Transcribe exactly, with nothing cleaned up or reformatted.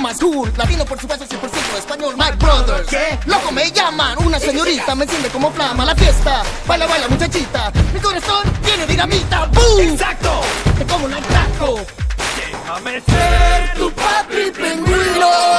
más cool. Latino por supuesto, cien por ciento español. My brothers. ¿Qué? Loco me llaman. Una señorita me enciende como flama la fiesta. Baila, baila muchachita. Mi corazón tiene dinamita. ¡Boom! ¡Exacto! Te como un atraco. Déjame ser tu papi pingüino.